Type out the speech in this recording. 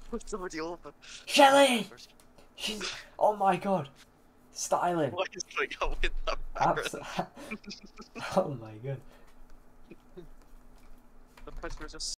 Push somebody over. Shelly! She's... Oh my god. Styling. What is going on with that Abs parrot? Oh my god. The predator is just